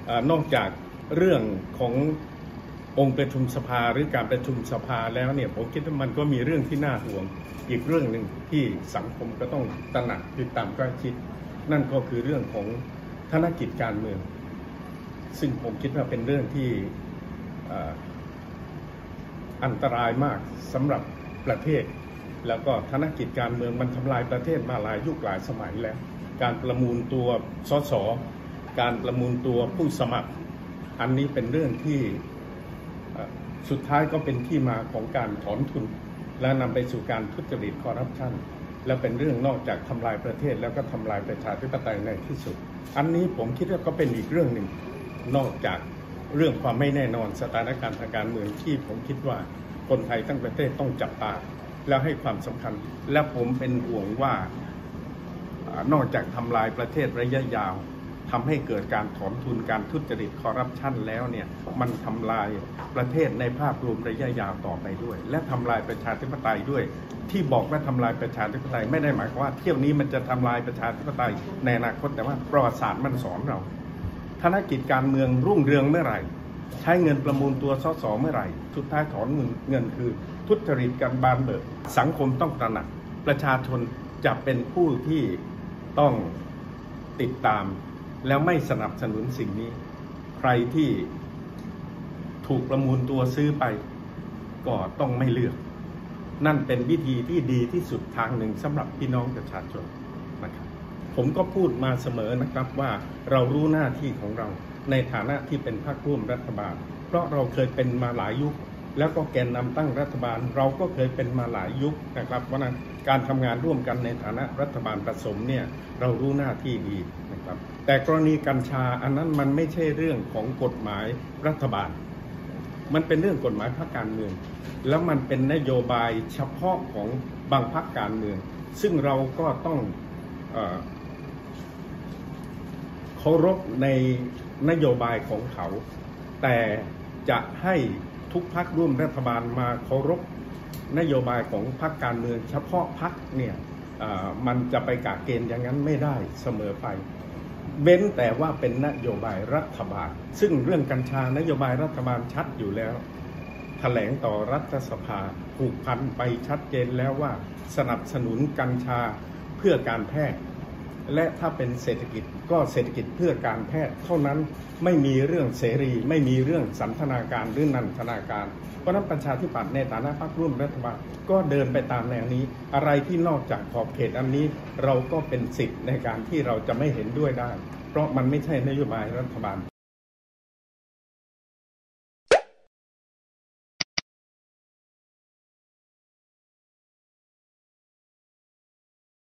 นอกจากเรื่องขององค์ประชุมสภาหรือการประชุมสภาแล้วเนี่ยผมคิดว่ามันก็มีเรื่องที่น่าห่วงอีกเรื่องหนึ่งที่สังคมก็ต้องตระหนักติดตามใกล้ชิดนั่นก็คือเรื่องของธนกิจการเมืองซึ่งผมคิดว่าเป็นเรื่องที่อันตรายมากสำหรับประเทศแล้วก็ธนกิจการเมืองมันทำลายประเทศมาหลายยุคหลายสมัยแล้วการประมูลตัวสสการประมูลตัวผู้สมัครอันนี้เป็นเรื่องที่สุดท้ายก็เป็นที่มาของการถอนทุนและนำไปสู่การทุจริตคอร์รัปชันและเป็นเรื่องนอกจากทำลายประเทศแล้วก็ทำลายประชาธิปไตยในที่สุดอันนี้ผมคิดว่าก็เป็นอีกเรื่องหนึ่งนอกจากเรื่องความไม่แน่นอนสถานการณ์ทางการเมืองที่ผมคิดว่าคนไทยทั้งประเทศต้องจับตาแล้วให้ความสำคัญและผมเป็นห่วงว่านอกจากทำลายประเทศระยะยาวทำให้เกิดการถอนทุนการทุจริตคอร์รัปชันแล้วเนี่ยมันทำลายประเทศในภาพรวมระยะยาวต่อไปด้วยและทำลายประชาธิปไตยด้วยที่บอกว่าทำลายประชาธิปไตยไม่ได้หมายความว่าเที่ยวนี้มันจะทำลายประชาธิปไตยในอนาคตแต่ว่าประวัติศาสตร์มันสอนเราธนกิจการเมืองรุ่งเรืองเมื่อไหร่ใช้เงินประมูลตัวสสเมื่อไหร่สุดท้ายถอนเงินคือทุจริตกันบานเบิกสังคมต้องตระหนักประชาชนจะเป็นผู้ที่ต้องติดตามแล้วไม่สนับสนุนสิ่งนี้ใครที่ถูกประมูลตัวซื้อไปก็ต้องไม่เลือกนั่นเป็นวิธีที่ดีที่สุดทางหนึ่งสำหรับพี่น้องประชาชนนะครับผมก็พูดมาเสมอนะครับว่าเรารู้หน้าที่ของเราในฐานะที่เป็นพรรคร่วมรัฐบาลเพราะเราเคยเป็นมาหลายยุคแล้วก็แกนนำตั้งรัฐบาลเราก็เคยเป็นมาหลายยุคนะครับเพราะนั้นการทำงานร่วมกันในฐานะรัฐบาลผสมเนี่ยเรารู้หน้าที่ดีนะครับแต่กรณีกัญชาอันนั้นมันไม่ใช่เรื่องของกฎหมายรัฐบาลมันเป็นเรื่องกฎหมายพรรคการเมืองแล้วมันเป็นนโยบายเฉพาะของบางพรรคการเมืองซึ่งเราก็ต้องเคารพในนโยบายของเขาแต่จะให้ทุกพรรคร่วมรัฐบาลมาเคารพนโยบายของพรรคการเมืองเฉพาะพรรคเนี่ยมันจะไปกะเกณฑ์อย่างนั้นไม่ได้เสมอไปเว้นแต่ว่าเป็นนโยบายรัฐบาลซึ่งเรื่องกัญชานโยบายรัฐบาลชัดอยู่แล้วแถลงต่อรัฐสภาผูกพันไปชัดเจนแล้วว่าสนับสนุนกัญชาเพื่อการแพทย์และถ้าเป็นเศรษฐกิจก็เศรษฐกิจเพื่อการแพทย์เท่านั้นไม่มีเรื่องเสรีไม่มีเรื่องสันทนาการหรือนันทนาการเพราะนั้นประชาธิปัตย์ในฐานะพรรคร่วมรัฐบาลก็เดินไปตามแนวนี้อะไรที่นอกจากขอบเขตอันนี้เราก็เป็นสิทธิ์ในการที่เราจะไม่เห็นด้วยได้เพราะมันไม่ใช่นโยบายรัฐบาล